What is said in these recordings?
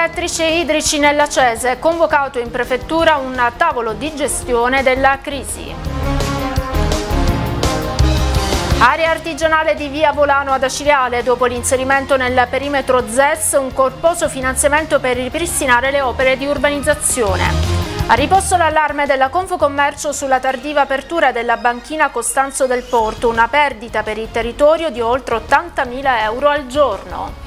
elettrici e idrici nella Cese, convocato in prefettura un tavolo di gestione della crisi. Area artigianale di via Volano ad Acireale, dopo l'inserimento nel perimetro ZES, un corposo finanziamento per ripristinare le opere di urbanizzazione. Ha riposto l'allarme della Confcommercio sulla tardiva apertura della banchina Costanzo del Porto, una perdita per il territorio di oltre 80.000 euro al giorno.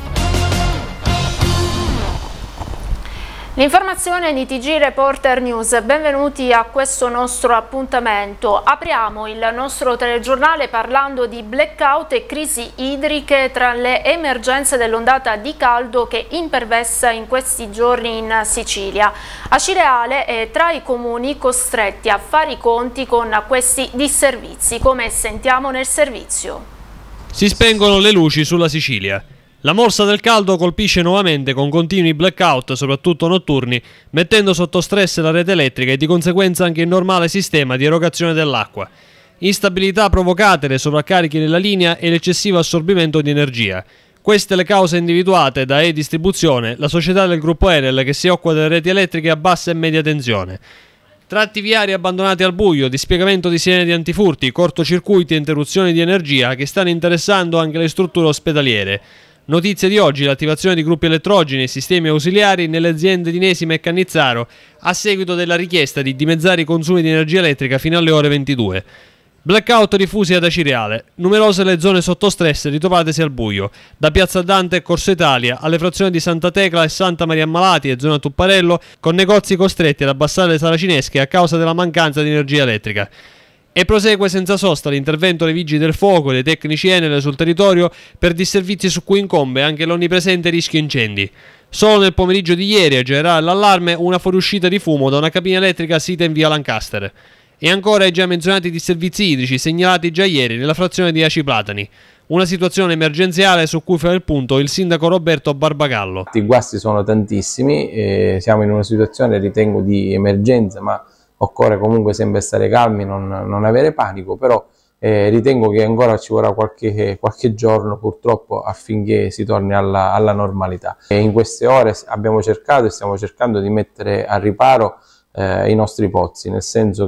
L'informazione di TG Reporter News, benvenuti a questo nostro appuntamento. Apriamo il nostro telegiornale parlando di blackout e crisi idriche tra le emergenze dell'ondata di caldo che impervessa in questi giorni in Sicilia. Acireale è tra i comuni costretti a fare i conti con questi disservizi, come sentiamo nel servizio. Si spengono le luci sulla Sicilia. La morsa del caldo colpisce nuovamente con continui blackout, soprattutto notturni, mettendo sotto stress la rete elettrica e di conseguenza anche il normale sistema di erogazione dell'acqua. Instabilità provocate dai sovraccarichi della linea e l'eccessivo assorbimento di energia. Queste le cause individuate da E-Distribuzione, la società del gruppo Enel che si occupa delle reti elettriche a bassa e media tensione. Tratti viari abbandonati al buio, dispiegamento di sirene di antifurti, cortocircuiti e interruzioni di energia che stanno interessando anche le strutture ospedaliere. Notizie di oggi: l'attivazione di gruppi elettrogeni e sistemi ausiliari nelle aziende di Nesima e Cannizzaro a seguito della richiesta di dimezzare i consumi di energia elettrica fino alle ore 22. Blackout diffusi ad Acireale, numerose le zone sotto stress ritrovatesi al buio, da Piazza Dante e Corso Italia alle frazioni di Santa Tecla e Santa Maria Ammalati e zona Tupparello, con negozi costretti ad abbassare le saracinesche a causa della mancanza di energia elettrica. E prosegue senza sosta l'intervento dei vigili del fuoco e dei tecnici Enel sul territorio per disservizi su cui incombe anche l'onnipresente rischio incendi. Solo nel pomeriggio di ieri a generare l'allarme una fuoriuscita di fumo da una cabina elettrica sita in via Lancaster. E ancora i già menzionati disservizi idrici segnalati già ieri nella frazione di Aci Platani. Una situazione emergenziale su cui fa il punto il sindaco Roberto Barbagallo. I guasti sono tantissimi, siamo in una situazione, ritengo, di emergenza, ma occorre comunque sempre stare calmi, non avere panico, però ritengo che ancora ci vorrà qualche giorno purtroppo affinché si torni alla normalità. E in queste ore abbiamo cercato e stiamo cercando di mettere a riparo i nostri pozzi, nel senso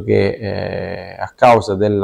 che a causa dei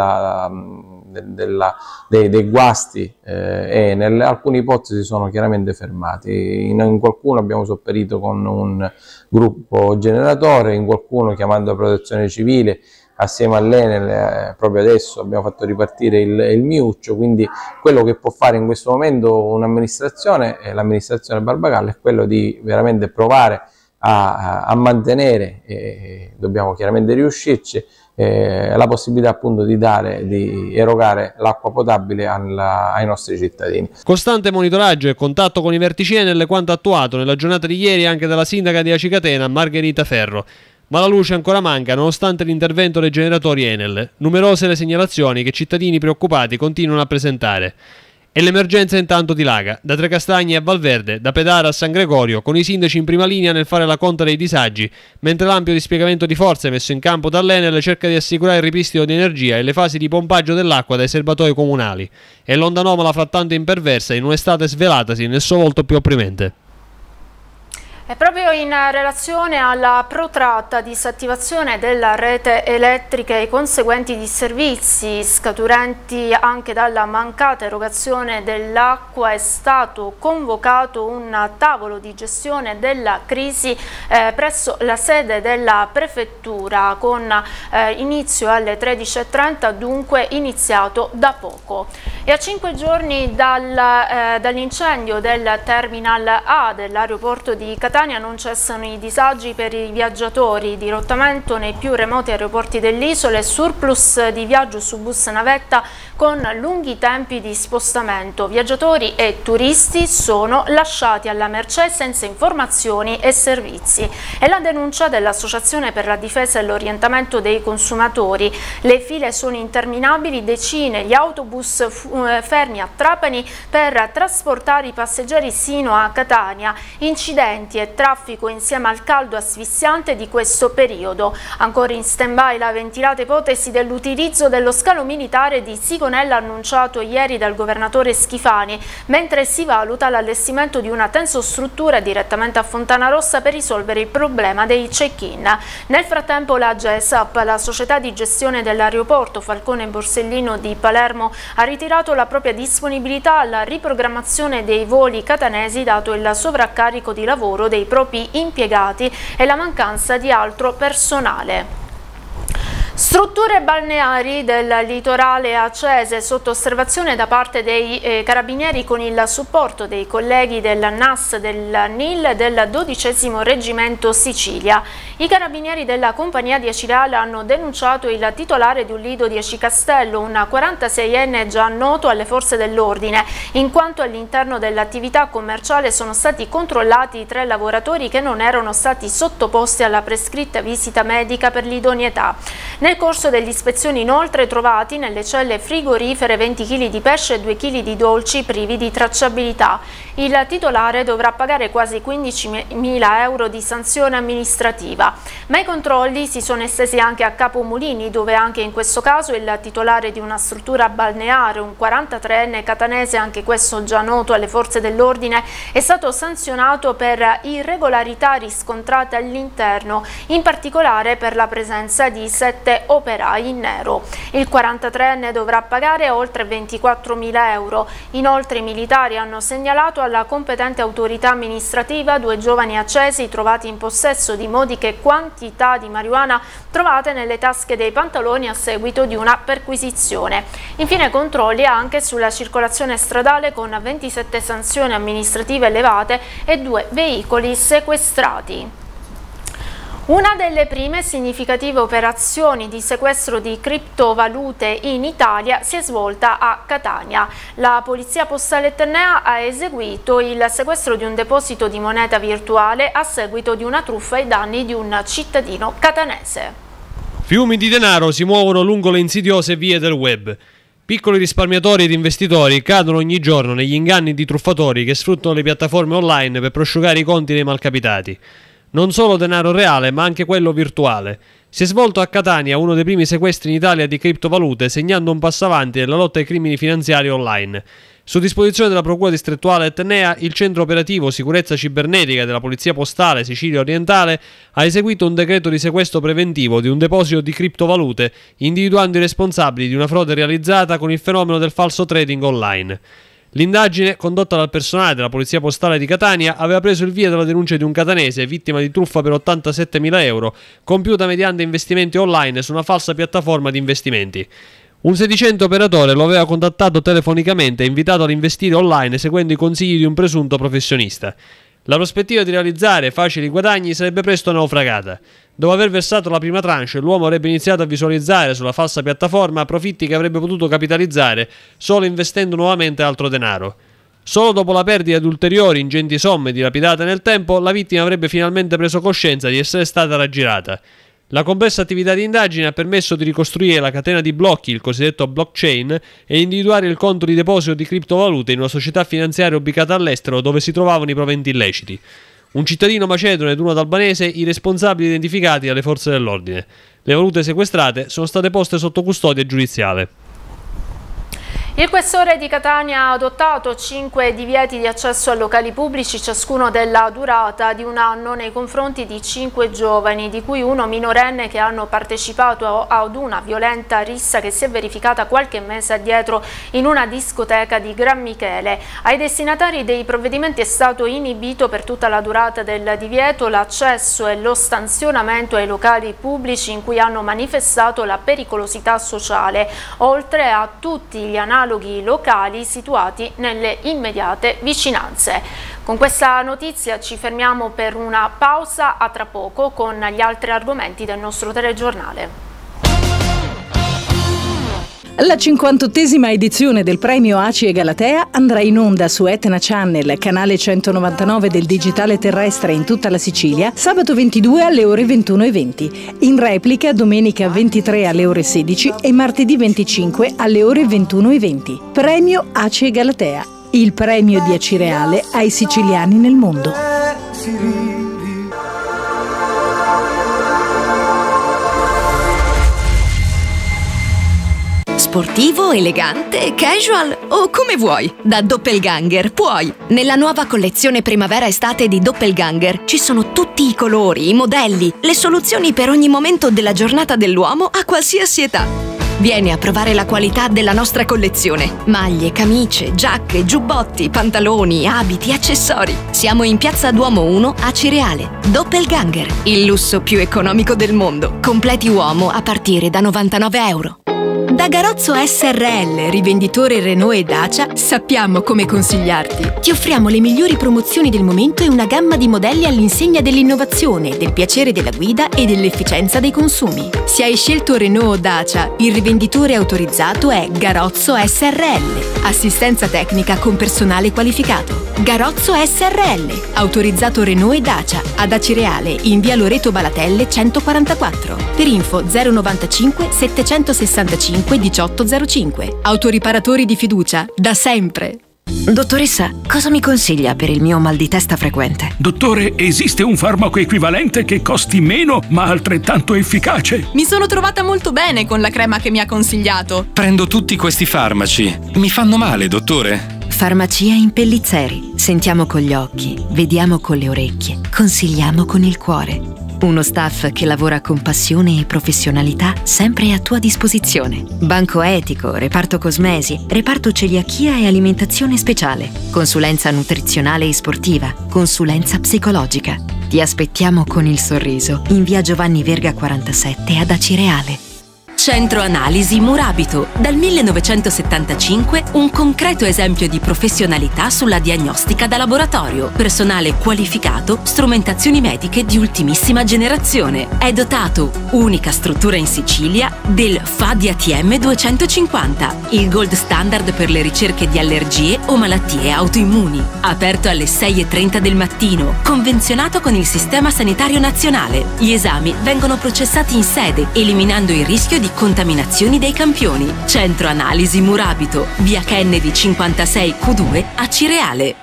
guasti alcuni pozzi si sono chiaramente fermati, in qualcuno abbiamo sopperito con un gruppo generatore, in qualcuno chiamando la protezione civile, assieme all'Enel proprio adesso abbiamo fatto ripartire il Miuccio. Quindi quello che può fare in questo momento un'amministrazione, l'amministrazione Barbagallo, è quello di veramente provare a mantenere, dobbiamo chiaramente riuscirci, la possibilità appunto di erogare l'acqua potabile ai nostri cittadini. Costante monitoraggio e contatto con i vertici Enel quanto attuato nella giornata di ieri anche dalla sindaca di Aci Catena Margherita Ferro. Ma la luce ancora manca nonostante l'intervento dei generatori Enel. Numerose le segnalazioni che cittadini preoccupati continuano a presentare. E l'emergenza intanto dilaga, da Trecastagni a Valverde, da Pedara a San Gregorio, con i sindaci in prima linea nel fare la conta dei disagi, mentre l'ampio dispiegamento di forze messo in campo dall'Enel cerca di assicurare il ripristino di energia e le fasi di pompaggio dell'acqua dai serbatoi comunali. E l'onda anomala frattanto imperversa in un'estate svelatasi nel suo volto più opprimente. E proprio in relazione alla protratta disattivazione della rete elettrica e i conseguenti disservizi scaturenti anche dalla mancata erogazione dell'acqua è stato convocato un tavolo di gestione della crisi presso la sede della prefettura con inizio alle 13:30, dunque iniziato da poco. E a 5 giorni dall'incendio del Terminal A dell'aeroporto di Catania non cessano i disagi per i viaggiatori, dirottamento nei più remoti aeroporti dell'isola e surplus di viaggio su bus navetta con lunghi tempi di spostamento. Viaggiatori e turisti sono lasciati alla mercé senza informazioni e servizi. È la denuncia dell'Associazione per la difesa e l'orientamento dei consumatori. Le file sono interminabili, decine gli autobus fermi a Trapani per trasportare i passeggeri sino a Catania. Incidenti e traffico insieme al caldo asfissiante di questo periodo. Ancora in stand-by la ventilata ipotesi dell'utilizzo dello scalo militare di Sigonella annunciato ieri dal governatore Schifani, mentre si valuta l'allestimento di una tensostruttura direttamente a Fontanarossa per risolvere il problema dei check-in. Nel frattempo la GESAP, la società di gestione dell'aeroporto Falcone Borsellino di Palermo, ha ritirato la propria disponibilità alla riprogrammazione dei voli catanesi dato il sovraccarico di lavoro dei propri impiegati e la mancanza di altro personale. Strutture balneari del litorale accese sotto osservazione da parte dei carabinieri con il supporto dei colleghi del NAS, del NIL e del 12° Reggimento Sicilia. I carabinieri della compagnia di Acireale hanno denunciato il titolare di un lido di Acicastello, un 46enne già noto alle forze dell'ordine, in quanto all'interno dell'attività commerciale sono stati controllati 3 lavoratori che non erano stati sottoposti alla prescritta visita medica per l'idoneità. Nel corso delle ispezioni inoltre trovati nelle celle frigorifere 20 kg di pesce e 2 kg di dolci privi di tracciabilità. Il titolare dovrà pagare quasi 15.000 euro di sanzione amministrativa. Ma i controlli si sono estesi anche a Capomulini, dove anche in questo caso il titolare di una struttura balneare, un 43enne catanese, anche questo già noto alle forze dell'ordine, è stato sanzionato per irregolarità riscontrate all'interno, in particolare per la presenza di 7 operai in nero. Il 43enne dovrà pagare oltre 24.000 euro. Inoltre i militari hanno segnalato alla competente autorità amministrativa 2 giovani accesi trovati in possesso di modiche quantità di marijuana trovate nelle tasche dei pantaloni a seguito di una perquisizione. Infine controlli anche sulla circolazione stradale con 27 sanzioni amministrative elevate e 2 veicoli sequestrati. Una delle prime significative operazioni di sequestro di criptovalute in Italia si è svolta a Catania. La Polizia Postale etnea ha eseguito il sequestro di un deposito di moneta virtuale a seguito di una truffa ai danni di un cittadino catanese. Fiumi di denaro si muovono lungo le insidiose vie del web. Piccoli risparmiatori ed investitori cadono ogni giorno negli inganni di truffatori che sfruttano le piattaforme online per prosciugare i conti dei malcapitati. Non solo denaro reale, ma anche quello virtuale. Si è svolto a Catania uno dei primi sequestri in Italia di criptovalute, segnando un passo avanti nella lotta ai crimini finanziari online. Su disposizione della Procura distrettuale etnea, il Centro Operativo Sicurezza Cibernetica della Polizia Postale Sicilia Orientale ha eseguito un decreto di sequestro preventivo di un deposito di criptovalute, individuando i responsabili di una frode realizzata con il fenomeno del falso trading online. L'indagine, condotta dal personale della Polizia Postale di Catania, aveva preso il via dalla denuncia di un catanese vittima di truffa per 87.000 euro, compiuta mediante investimenti online su una falsa piattaforma di investimenti. Un sedicente operatore lo aveva contattato telefonicamente e invitato ad investire online seguendo i consigli di un presunto professionista. La prospettiva di realizzare facili guadagni sarebbe presto naufragata. Dopo aver versato la prima tranche, l'uomo avrebbe iniziato a visualizzare sulla falsa piattaforma profitti che avrebbe potuto capitalizzare solo investendo nuovamente altro denaro. Solo dopo la perdita di ulteriori ingenti somme dilapidate nel tempo, la vittima avrebbe finalmente preso coscienza di essere stata raggirata. La complessa attività di indagine ha permesso di ricostruire la catena di blocchi, il cosiddetto blockchain, e individuare il conto di deposito di criptovalute in una società finanziaria ubicata all'estero dove si trovavano i proventi illeciti. Un cittadino macedone ed uno albanese i responsabili identificati dalle forze dell'ordine. Le valute sequestrate sono state poste sotto custodia giudiziale. Il questore di Catania ha adottato 5 divieti di accesso a locali pubblici, ciascuno della durata di 1 anno, nei confronti di 5 giovani, di cui uno minorenne, che hanno partecipato ad una violenta rissa che si è verificata qualche mese addietro in una discoteca di Gran Michele. Ai destinatari dei provvedimenti è stato inibito per tutta la durata del divieto l'accesso e lo stanzionamento ai locali pubblici in cui hanno manifestato la pericolosità sociale, oltre a tutti gli analoghi locali situati nelle immediate vicinanze. Con questa notizia ci fermiamo per una pausa, a tra poco con gli altri argomenti del nostro telegiornale. La 58esima edizione del premio ACI e Galatea andrà in onda su Etna Channel, canale 199 del digitale terrestre in tutta la Sicilia, sabato 22 alle ore 21:20, in replica domenica 23 alle ore 16 e martedì 25 alle ore 21:20. Premio ACI e Galatea, il premio di Acireale ai siciliani nel mondo. sportivo, elegante, casual o come vuoi. Da Doppelganger puoi. Nella nuova collezione primavera-estate di Doppelganger ci sono tutti i colori, i modelli, le soluzioni per ogni momento della giornata dell'uomo a qualsiasi età. Vieni a provare la qualità della nostra collezione. Maglie, camicie, giacche, giubbotti, pantaloni, abiti, accessori. Siamo in Piazza Duomo 1 a Cireale. Doppelganger, il lusso più economico del mondo. Completi uomo a partire da €99. Da Garozzo SRL, rivenditore Renault e Dacia, sappiamo come consigliarti. Ti offriamo le migliori promozioni del momento e una gamma di modelli all'insegna dell'innovazione, del piacere della guida e dell'efficienza dei consumi. Se hai scelto Renault o Dacia, il rivenditore autorizzato è Garozzo SRL. Assistenza tecnica con personale qualificato. Garozzo SRL, autorizzato Renault e Dacia, ad Acireale, in via Loreto Balatelle 144. Per info 095 765 1805. Autoriparatori di fiducia, da sempre. Dottoressa, cosa mi consiglia per il mio mal di testa frequente? Dottore, esiste un farmaco equivalente che costi meno ma altrettanto efficace? Mi sono trovata molto bene con la crema che mi ha consigliato. Prendo tutti questi farmaci. Mi fanno male, dottore. Farmacia in Pellizzeri. Sentiamo con gli occhi, vediamo con le orecchie, consigliamo con il cuore. Uno staff che lavora con passione e professionalità sempre a tua disposizione. Banco etico, reparto cosmesi, reparto celiachia e alimentazione speciale, consulenza nutrizionale e sportiva, consulenza psicologica. Ti aspettiamo con il sorriso in via Giovanni Verga 47 ad Acireale. Centro Analisi Murabito. Dal 1975 un concreto esempio di professionalità sulla diagnostica da laboratorio. Personale qualificato, strumentazioni mediche di ultimissima generazione. È dotato, unica struttura in Sicilia, del FADI ATM 250, il gold standard per le ricerche di allergie o malattie autoimmuni. Aperto alle 6:30 del mattino, convenzionato con il Sistema Sanitario Nazionale. Gli esami vengono processati in sede, eliminando il rischio di contaminazioni dei campioni. Centro Analisi Murabito, via Kennedy 56 Q2 a Cireale.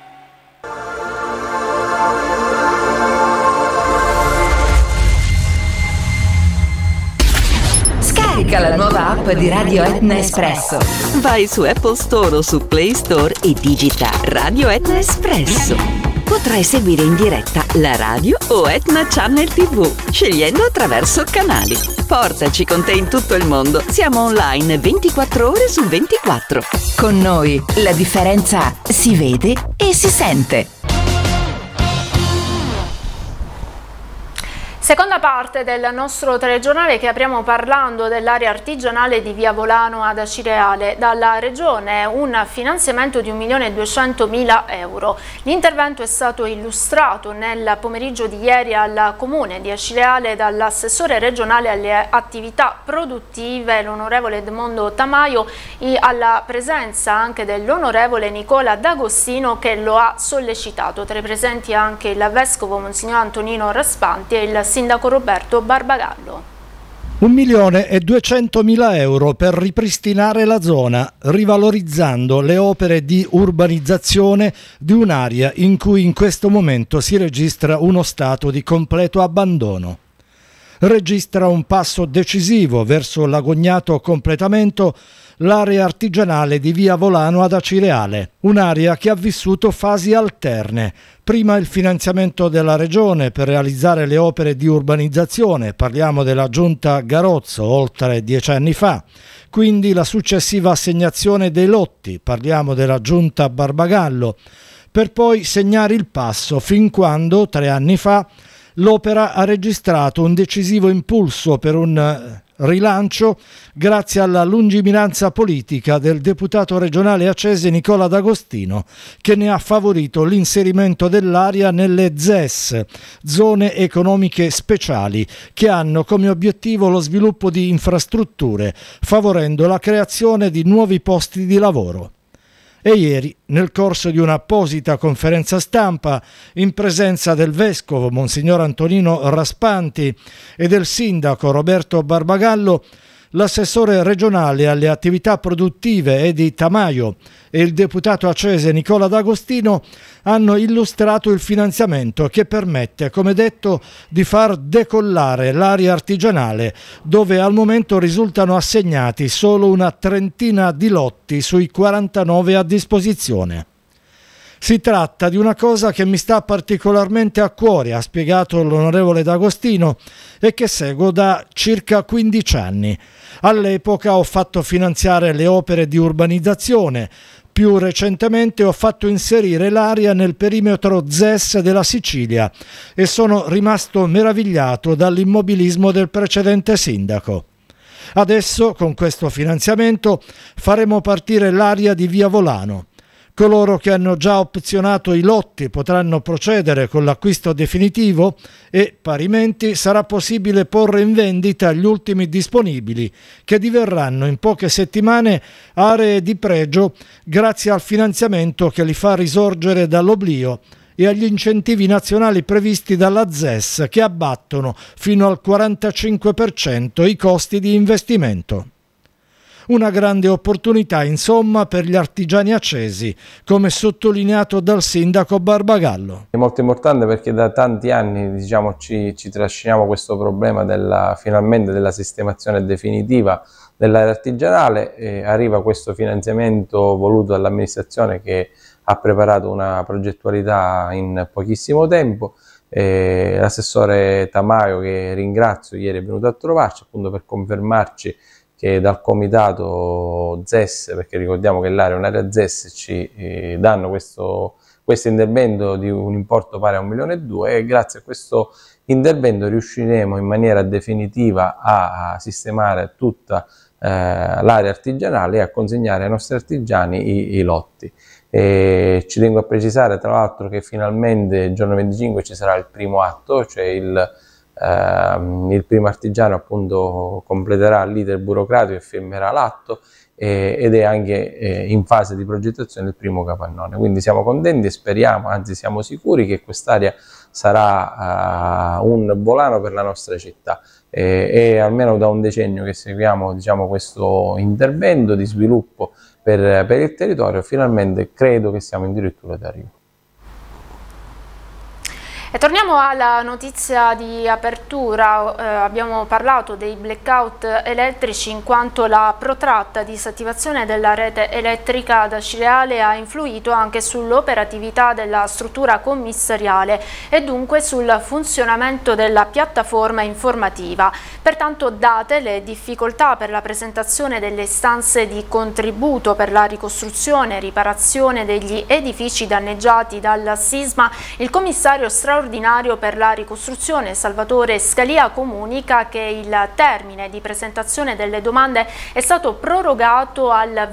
Scarica la nuova app di Radio Etna Espresso. Vai su Apple Store o su Play Store e digita Radio Etna Espresso. Potrai seguire in diretta la radio o Etna Channel TV, scegliendo attraverso canali. Portaci con te in tutto il mondo. Siamo online 24 ore su 24. Con noi la differenza si vede e si sente. Seconda parte del nostro telegiornale che apriamo parlando dell'area artigianale di Via Volano ad Acireale. Dalla Regione un finanziamento di 1.200.000 euro. L'intervento è stato illustrato nel pomeriggio di ieri al Comune di Acireale dall'assessore regionale alle attività produttive, l'onorevole Edmondo Tamaio, alla presenza anche dell'onorevole Nicola D'Agostino che lo ha sollecitato. Tra i presenti anche il vescovo Monsignor Antonino Raspanti e il sindaco Roberto Barbagallo. 1.200.000 euro per ripristinare la zona, rivalorizzando le opere di urbanizzazione di un'area in cui in questo momento si registra uno stato di completo abbandono. Registra un passo decisivo verso l'agognato completamento l'area artigianale di Via Volano ad Acireale, un'area che ha vissuto fasi alterne. Prima il finanziamento della Regione per realizzare le opere di urbanizzazione, parliamo della Giunta Garozzo oltre 10 anni fa, quindi la successiva assegnazione dei lotti, parliamo della Giunta Barbagallo, per poi segnare il passo fin quando, 3 anni fa, l'opera ha registrato un decisivo impulso per un rilancio grazie alla lungimiranza politica del deputato regionale acese Nicola D'Agostino, che ne ha favorito l'inserimento dell'area nelle ZES, zone economiche speciali, che hanno come obiettivo lo sviluppo di infrastrutture, favorendo la creazione di nuovi posti di lavoro. E ieri, nel corso di un'apposita conferenza stampa, in presenza del vescovo Monsignor Antonino Raspanti e del sindaco Roberto Barbagallo, l'assessore regionale alle attività produttive Edi Tamaio e il deputato accese Nicola D'Agostino hanno illustrato il finanziamento che permette, come detto, di far decollare l'area artigianale, dove al momento risultano assegnati solo una trentina di lotti sui 49 a disposizione. Si tratta di una cosa che mi sta particolarmente a cuore, ha spiegato l'onorevole D'Agostino, e che seguo da circa 15 anni. All'epoca ho fatto finanziare le opere di urbanizzazione. Più recentemente ho fatto inserire l'area nel perimetro ZES della Sicilia e sono rimasto meravigliato dall'immobilismo del precedente sindaco. Adesso, con questo finanziamento, faremo partire l'area di Via Volano. Coloro che hanno già opzionato i lotti potranno procedere con l'acquisto definitivo e, parimenti, sarà possibile porre in vendita gli ultimi disponibili, che diverranno in poche settimane aree di pregio grazie al finanziamento che li fa risorgere dall'oblio e agli incentivi nazionali previsti dalla ZES, che abbattono fino al 45% i costi di investimento. Una grande opportunità, insomma, per gli artigiani accesi, come sottolineato dal sindaco Barbagallo. È molto importante perché da tanti anni ci trasciniamo questo problema finalmente della sistemazione definitiva dell'area artigianale, e arriva questo finanziamento voluto dall'amministrazione che ha preparato una progettualità in pochissimo tempo. L'assessore Tamaio, che ringrazio, ieri è venuto a trovarci appunto per confermarci che dal comitato ZES, perché ricordiamo che l'area è un'area ZES, ci danno questo intervento di un importo pari a 1,2 milioni, e grazie a questo intervento riusciremo in maniera definitiva a sistemare tutta l'area artigianale e a consegnare ai nostri artigiani i lotti. Ci tengo a precisare tra l'altro che finalmente il giorno 25 ci sarà il primo atto, cioè il primo artigiano appunto completerà l'iter burocratico e firmerà l'atto, ed è anche in fase di progettazione il primo capannone. Quindi siamo contenti e speriamo, anzi siamo sicuri, che quest'area sarà un volano per la nostra città. È almeno da un decennio che seguiamo questo intervento di sviluppo per il territorio. Finalmente credo che siamo addirittura d'arrivo. E torniamo alla notizia di apertura. Abbiamo parlato dei blackout elettrici in quanto la protratta disattivazione della rete elettrica da Cireale ha influito anche sull'operatività della struttura commissariale e dunque sul funzionamento della piattaforma informativa. Pertanto, date le difficoltà per la presentazione delle istanze di contributo per la ricostruzione e riparazione degli edifici danneggiati dal sisma, il commissario straordinario per la ricostruzione Salvatore Scalia comunica che il termine di presentazione delle domande è stato prorogato al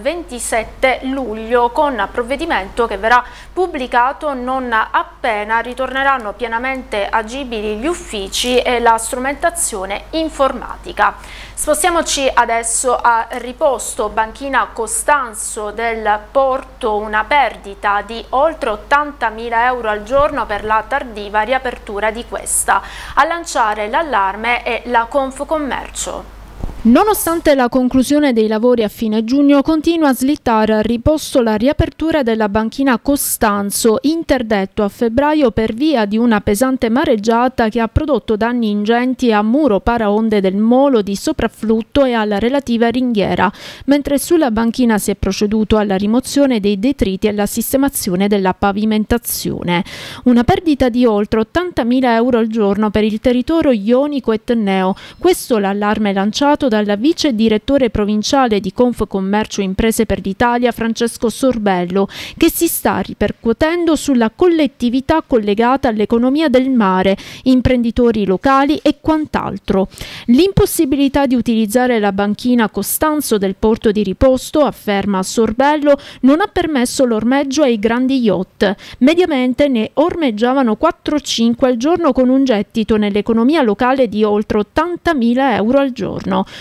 27 luglio con provvedimento che verrà pubblicato non appena ritorneranno pienamente agibili gli uffici e la strumentazione informatica. Spostiamoci adesso a Riposto, banchina Costanzo del Porto, una perdita di oltre 80.000 euro al giorno per la tardiva riapertura di questa. A lanciare l'allarme è la Confcommercio. Nonostante la conclusione dei lavori a fine giugno, continua a slittare a riposto la riapertura della banchina Costanzo, interdetto a febbraio per via di una pesante mareggiata che ha prodotto danni ingenti a muro paraonde del molo di soprafflutto e alla relativa ringhiera, mentre sulla banchina si è proceduto alla rimozione dei detriti e alla sistemazione della pavimentazione. Una perdita di oltre 80.000 euro al giorno per il territorio ionico e tenneo. Questo l'allarme lanciato dal vice direttore provinciale di Confcommercio Imprese per l'Italia Francesco Sorbello, che si sta ripercuotendo sulla collettività collegata all'economia del mare, imprenditori locali e quant'altro. L'impossibilità di utilizzare la banchina Costanzo del porto di Riposto, afferma Sorbello, non ha permesso l'ormeggio ai grandi yacht. Mediamente ne ormeggiavano 4-5 al giorno con un gettito nell'economia locale di oltre 80.000 euro al giorno.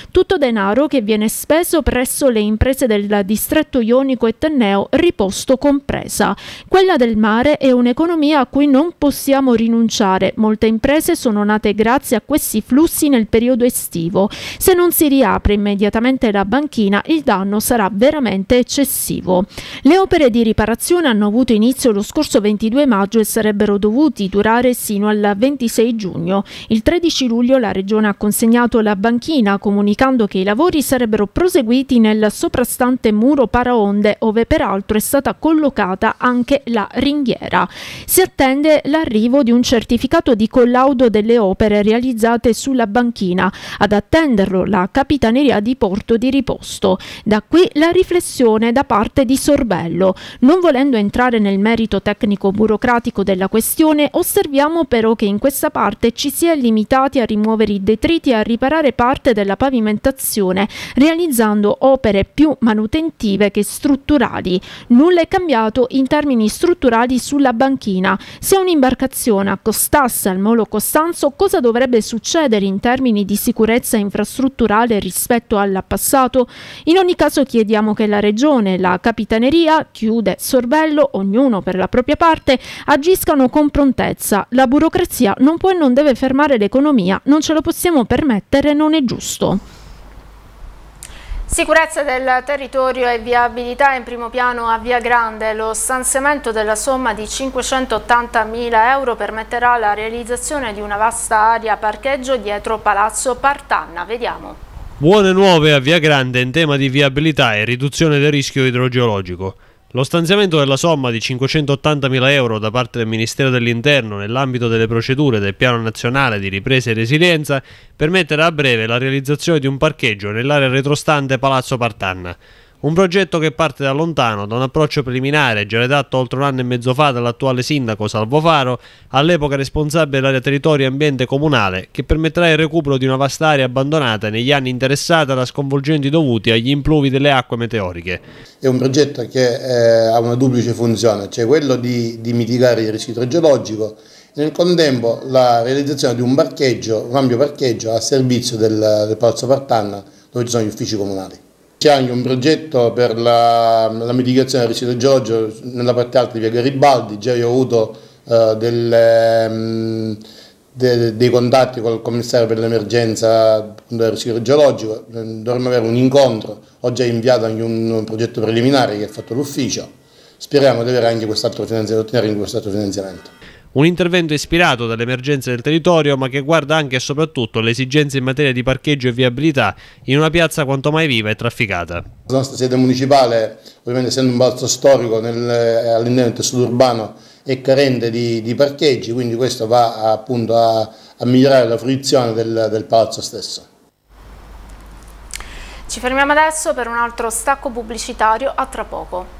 Tutto denaro che viene speso presso le imprese del distretto ionico e tenneo, Riposto compresa. Quella del mare è un'economia a cui non possiamo rinunciare. Molte imprese sono nate grazie a questi flussi nel periodo estivo. Se non si riapre immediatamente la banchina, il danno sarà veramente eccessivo. Le opere di riparazione hanno avuto inizio lo scorso 22 maggio e sarebbero dovuti durare sino al 26 giugno. Il 13 luglio la Regione ha consegnato la banchina, comunicando che i lavori sarebbero proseguiti nel soprastante muro paraonde, ove peraltro è stata collocata anche la ringhiera. Si attende l'arrivo di un certificato di collaudo delle opere realizzate sulla banchina. Ad attenderlo la Capitaneria di Porto di Riposto. Da qui la riflessione da parte di Sorbello. Non volendo entrare nel merito tecnico-burocratico della questione, osserviamo però che in questa parte ci si è limitati a rimuovere i detriti e a riparare parte della pavimentazione, realizzando opere più manutentive che strutturali. Nulla è cambiato in termini strutturali sulla banchina. Se un'imbarcazione accostasse al molo Costanzo, cosa dovrebbe succedere in termini di sicurezza infrastrutturale rispetto al passato? In ogni caso chiediamo che la Regione e la Capitaneria, chiude Sorbello, ognuno per la propria parte, agiscano con prontezza. La burocrazia non può e non deve fermare l'economia, non ce lo possiamo permettere, non è giusto. Sicurezza del territorio e viabilità in primo piano a Via Grande. Lo stanziamento della somma di 580.000 euro permetterà la realizzazione di una vasta area parcheggio dietro Palazzo Partanna. Vediamo. Buone nuove a Via Grande in tema di viabilità e riduzione del rischio idrogeologico. Lo stanziamento della somma di 580.000 euro da parte del Ministero dell'Interno nell'ambito delle procedure del Piano Nazionale di Ripresa e Resilienza permetterà a breve la realizzazione di un parcheggio nell'area retrostante Palazzo Partanna. Un progetto che parte da lontano, da un approccio preliminare già redatto oltre un anno e mezzo fa dall'attuale sindaco Salvo Faro, all'epoca responsabile dell'area territorio e ambiente comunale, che permetterà il recupero di una vasta area abbandonata negli anni interessata da sconvolgimenti dovuti agli impluvi delle acque meteoriche. È un progetto che ha una duplice funzione, cioè quello di mitigare il rischio idrogeologico e nel contempo la realizzazione di un parcheggio, un ampio parcheggio a servizio del Palazzo Partanna, dove ci sono gli uffici comunali. C'è anche un progetto per la mitigazione del rischio idrogeologico nella parte alta di Via Garibaldi. Già io ho avuto dei contatti con il commissario per l'emergenza del rischio idrogeologico. Dovremmo avere un incontro, ho già inviato anche un progetto preliminare che ha fatto l'ufficio. Speriamo di avere anche quest'altro finanziamento, ottenere anche quest'altro finanziamento. Un intervento ispirato dalle emergenze del territorio, ma che guarda anche e soprattutto le esigenze in materia di parcheggio e viabilità in una piazza quanto mai viva e trafficata. La nostra sede municipale, ovviamente essendo un palazzo storico all'interno del tessuto urbano, è carente di parcheggi, quindi questo va appunto a migliorare la fruizione del palazzo stesso. Ci fermiamo adesso per un altro stacco pubblicitario, a tra poco.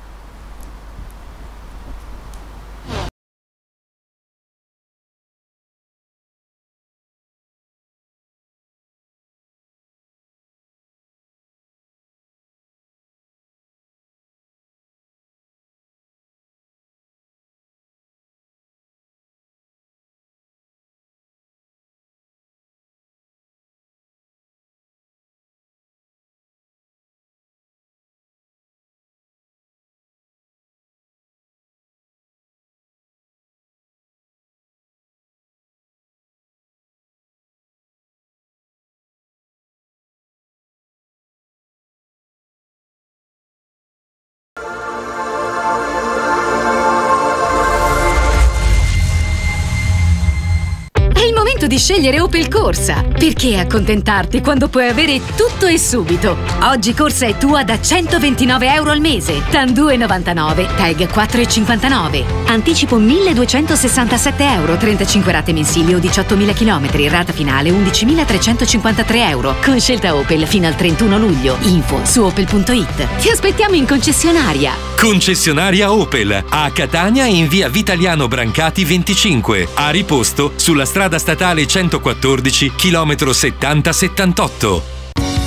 Di scegliere Opel Corsa. Perché accontentarti quando puoi avere tutto e subito? Oggi Corsa è tua da 129 euro al mese, TAN 2,99, TAG 4,59. Anticipo 1.267 euro, 35 rate mensili o 18.000 km, rata finale 11.353 euro. Con scelta Opel fino al 31 luglio. Info su opel.it. Ti aspettiamo in concessionaria. Concessionaria Opel a Catania in via Vitaliano Brancati 25, a Riposto sulla strada statale 114 chilometro 70-78.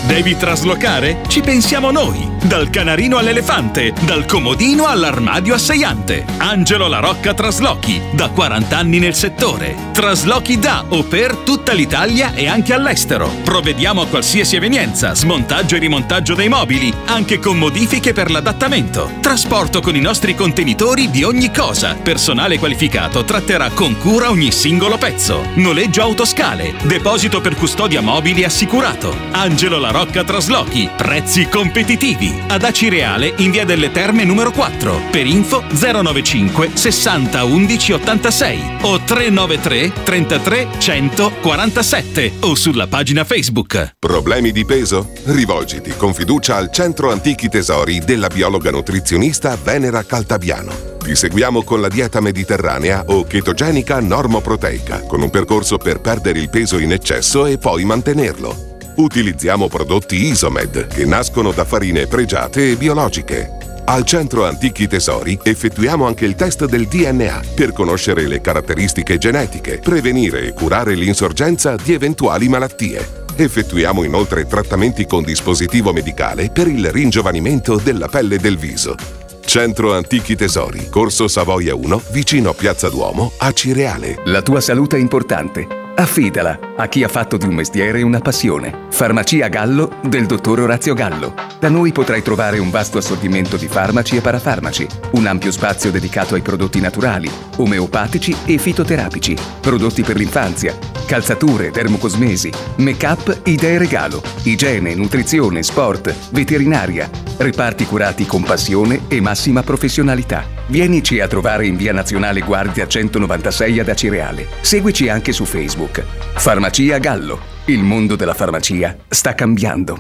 Devi traslocare? Ci pensiamo noi! Dal canarino all'elefante, dal comodino all'armadio asseiante. Angelo La Rocca Traslochi, da 40 anni nel settore. Traslochi da o per tutta l'Italia e anche all'estero. Provvediamo a qualsiasi evenienza, smontaggio e rimontaggio dei mobili, anche con modifiche per l'adattamento. Trasporto con i nostri contenitori di ogni cosa. Personale qualificato tratterà con cura ogni singolo pezzo. Noleggio autoscale, deposito per custodia mobili assicurato. Angelo La Rocca Traslochi, prezzi competitivi. Ad Acireale in via delle Terme numero 4. Per info 095 60 11 86 o 393 33 147 o sulla pagina Facebook. Problemi di peso? Rivolgiti con fiducia al Centro Antichi Tesori della biologa nutrizionista Venera Caltabiano. Ti seguiamo con la dieta mediterranea o chetogenica normoproteica, con un percorso per perdere il peso in eccesso e poi mantenerlo. Utilizziamo prodotti Isomed che nascono da farine pregiate e biologiche. Al Centro Antichi Tesori effettuiamo anche il test del DNA per conoscere le caratteristiche genetiche, prevenire e curare l'insorgenza di eventuali malattie. Effettuiamo inoltre trattamenti con dispositivo medicale per il ringiovanimento della pelle e del viso. Centro Antichi Tesori, Corso Savoia 1, vicino a Piazza Duomo, a Cireale. La tua salute è importante. Affidala a chi ha fatto di un mestiere una passione. Farmacia Gallo del dottor Orazio Gallo. Da noi potrai trovare un vasto assortimento di farmaci e parafarmaci, un ampio spazio dedicato ai prodotti naturali, omeopatici e fitoterapici, prodotti per l'infanzia, calzature, dermocosmesi, make-up, idee regalo, igiene, nutrizione, sport, veterinaria, reparti curati con passione e massima professionalità. Vienici a trovare in via Nazionale Guardia 196 ad Acireale. Seguici anche su Facebook. Farmacia Gallo. Il mondo della farmacia sta cambiando.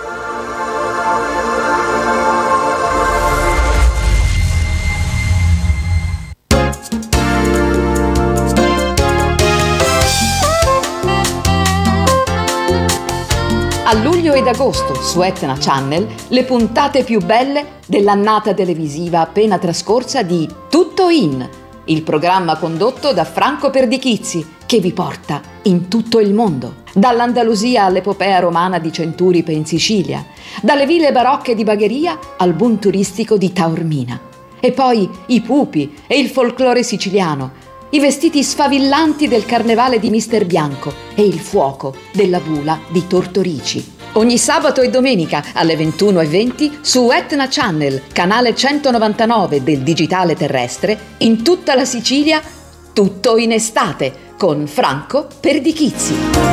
A luglio ed agosto su Etna Channel le puntate più belle dell'annata televisiva appena trascorsa di Tutto In, il programma condotto da Franco Perdichizzi che vi porta in tutto il mondo. Dall'Andalusia all'epopea romana di Centuripe in Sicilia, dalle ville barocche di Bagheria al boom turistico di Taormina. E poi i pupi e il folklore siciliano, i vestiti sfavillanti del carnevale di Mister Bianco e il fuoco della bula di Tortorici. Ogni sabato e domenica alle 21:20 su Etna Channel, canale 199 del digitale terrestre, in tutta la Sicilia, tutto in estate, con Franco Perdichizzi.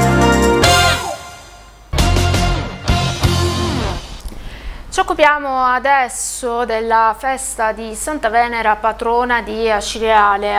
Ci occupiamo adesso della festa di Santa Venera, patrona di Acireale,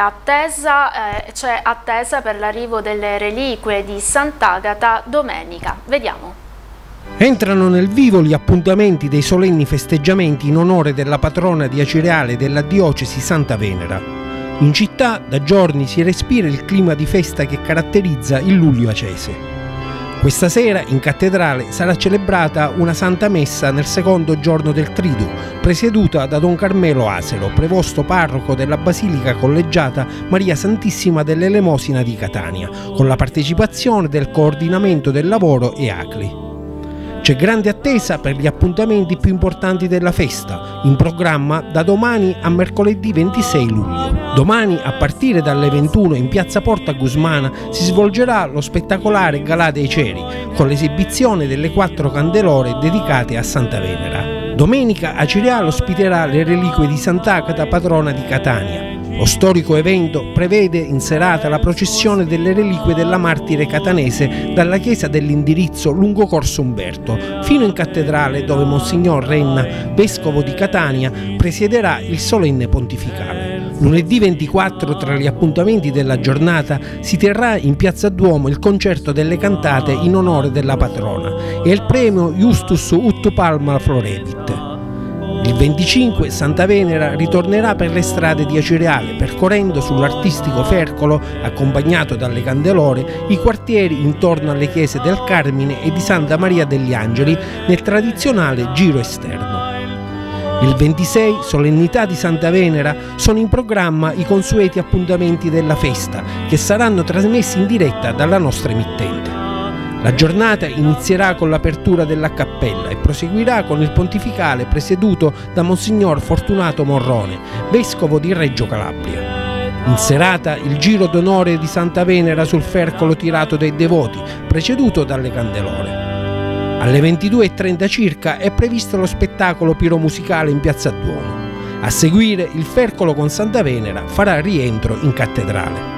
c'è attesa per l'arrivo delle reliquie di Sant'Agata domenica. Vediamo. Entrano nel vivo gli appuntamenti dei solenni festeggiamenti in onore della patrona di Acireale e della diocesi Santa Venera. In città da giorni si respira il clima di festa che caratterizza il luglio acese. Questa sera in cattedrale sarà celebrata una Santa Messa nel secondo giorno del Triduo, presieduta da Don Carmelo Aselo, prevosto parroco della Basilica Collegiata Maria Santissima dell'Elemosina di Catania, con la partecipazione del Coordinamento del Lavoro e ACLI. C'è grande attesa per gli appuntamenti più importanti della festa, in programma da domani a mercoledì 26 luglio. Domani, a partire dalle 21 in piazza Porta Gusmana, si svolgerà lo spettacolare Galà dei Ceri, con l'esibizione delle 4 candelore dedicate a Santa Venera. Domenica Acireale ospiterà le reliquie di Sant'Agata, patrona di Catania. Lo storico evento prevede in serata la processione delle reliquie della martire catanese dalla chiesa dell'Indirizzo lungo Corso Umberto fino in cattedrale, dove Monsignor Renna, vescovo di Catania, presiederà il solenne pontificale. Lunedì 24, tra gli appuntamenti della giornata, si terrà in piazza Duomo il concerto delle cantate in onore della patrona e il premio Justus ut Palma Florebit. Il 25 Santa Venera ritornerà per le strade di Acireale, percorrendo sull'artistico Fercolo, accompagnato dalle candelore, i quartieri intorno alle chiese del Carmine e di Santa Maria degli Angeli nel tradizionale giro esterno. Il 26, solennità di Santa Venera, sono in programma i consueti appuntamenti della festa, che saranno trasmessi in diretta dalla nostra emittente. La giornata inizierà con l'apertura della cappella e proseguirà con il pontificale presieduto da Monsignor Fortunato Morrone, vescovo di Reggio Calabria. In serata il giro d'onore di Santa Venera sul fercolo tirato dai devoti, preceduto dalle candelore. Alle 22:30 circa è previsto lo spettacolo piromusicale in Piazza Duomo. A seguire il fercolo con Santa Venera farà rientro in cattedrale.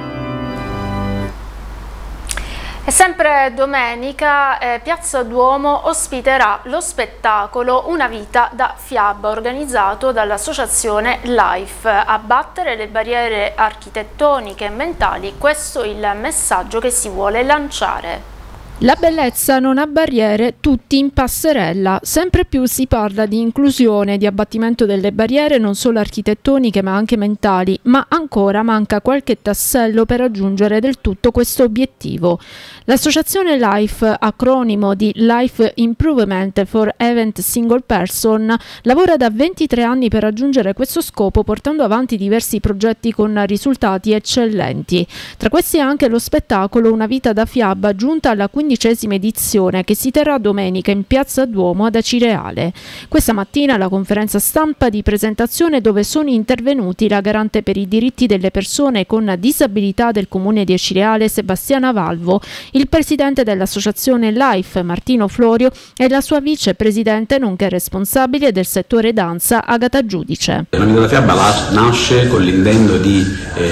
E sempre domenica Piazza Duomo ospiterà lo spettacolo Una vita da fiaba, organizzato dall'associazione LIFE. Abbattere le barriere architettoniche e mentali, questo è il messaggio che si vuole lanciare. La bellezza non ha barriere, tutti in passerella. Sempre più si parla di inclusione, di abbattimento delle barriere non solo architettoniche ma anche mentali, ma ancora manca qualche tassello per raggiungere del tutto questo obiettivo. L'associazione LIFE, acronimo di Life Improvement for Event Single Person, lavora da 23 anni per raggiungere questo scopo, portando avanti diversi progetti con risultati eccellenti. Tra questi anche lo spettacolo Una vita da fiaba, giunta alla 15ª edizione, che si terrà domenica in Piazza Duomo ad Acireale. Questa mattina la conferenza stampa di presentazione, dove sono intervenuti la garante per i diritti delle persone con disabilità del comune di Acireale Sebastiana Valvo, il presidente dell'associazione LIFE Martino Florio e la sua vicepresidente nonché responsabile del settore danza Agata Giudice. Una vita da fiaba nasce con l'intento di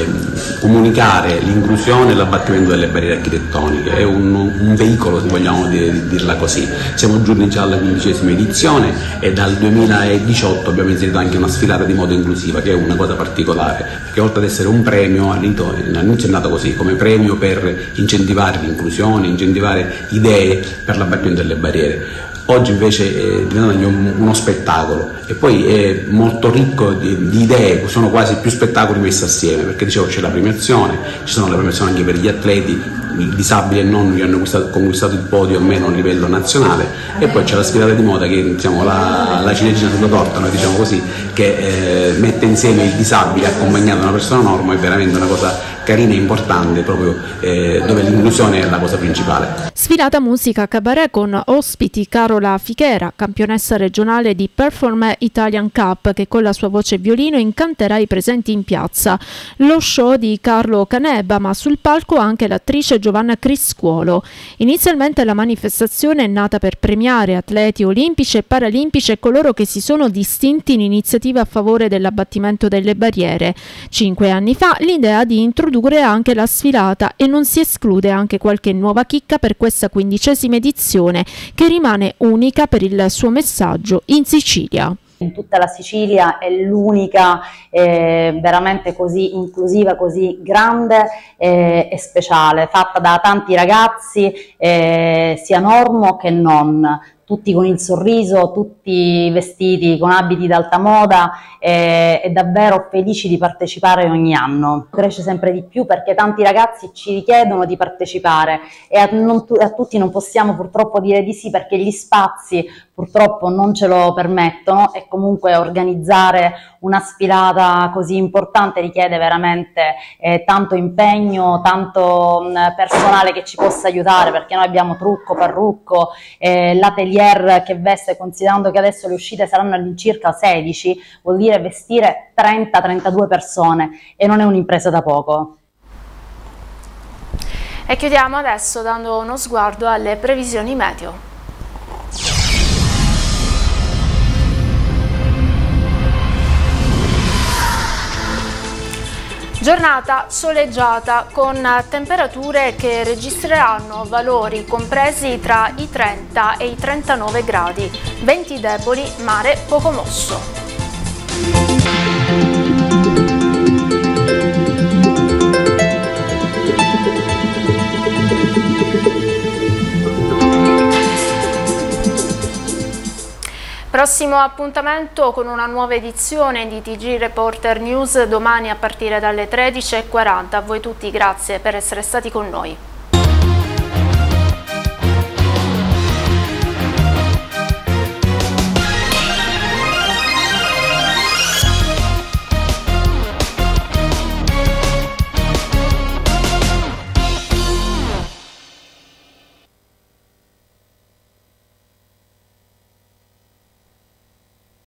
comunicare l'inclusione e l'abbattimento delle barriere architettoniche. È un veicolo, se vogliamo dirla così. Siamo giunti già alla 15ª edizione e dal 2018 abbiamo inserito anche una sfilata di moda inclusiva, che è una cosa particolare, perché oltre ad essere un premio, all'inizio è nato così, come premio per incentivare l'inclusione, incentivare idee per l'abbattimento delle barriere. Oggi invece è diventato uno spettacolo e poi è molto ricco di idee, sono quasi più spettacoli messi assieme, perché dicevo c'è la premiazione, ci sono le premiazioni anche per gli atleti disabili e non, che hanno conquistato il podio almeno a livello nazionale, e poi c'è la sfilata di moda che diciamo la ciliegina sulla torta, noi diciamo così, che mette insieme il disabile accompagnato da una persona norma. È veramente una cosa carina e importante, proprio dove l'inclusione è la cosa principale. Sfilata musica cabaret con ospiti Carola Fichera, campionessa regionale di Perform Italian Cup, che con la sua voce e violino incanterà i presenti in piazza. Lo show di Carlo Canebba, ma sul palco anche l'attrice Giovanna Criscuolo. Inizialmente la manifestazione è nata per premiare atleti olimpici e paralimpici e coloro che si sono distinti in iniziative a favore dell'abbattimento delle barriere. 5 anni fa l'idea di introdurre anche la sfilata, e non si esclude anche qualche nuova chicca per questa 15ª edizione, che rimane unica per il suo messaggio in Sicilia. In tutta la Sicilia è l'unica veramente così inclusiva, così grande e speciale, fatta da tanti ragazzi sia normo che non, tutti con il sorriso, tutti vestiti con abiti d'alta moda e davvero felici di partecipare ogni anno. Cresce sempre di più perché tanti ragazzi ci richiedono di partecipare e a tutti non possiamo purtroppo dire di sì, perché gli spazi purtroppo non ce lo permettono, e comunque organizzare una sfilata così importante richiede veramente tanto impegno, tanto personale che ci possa aiutare, perché noi abbiamo trucco, parrucco, l'atelier che veste, considerando che adesso le uscite saranno all'incirca 16, vuol dire vestire 30-32 persone, e non è un'impresa da poco. E chiudiamo adesso dando uno sguardo alle previsioni meteo. Giornata soleggiata con temperature che registreranno valori compresi tra i 30 e i 39 gradi, venti deboli, mare poco mosso. Prossimo appuntamento con una nuova edizione di TG Reporter News domani a partire dalle 13:40. A voi tutti grazie per essere stati con noi.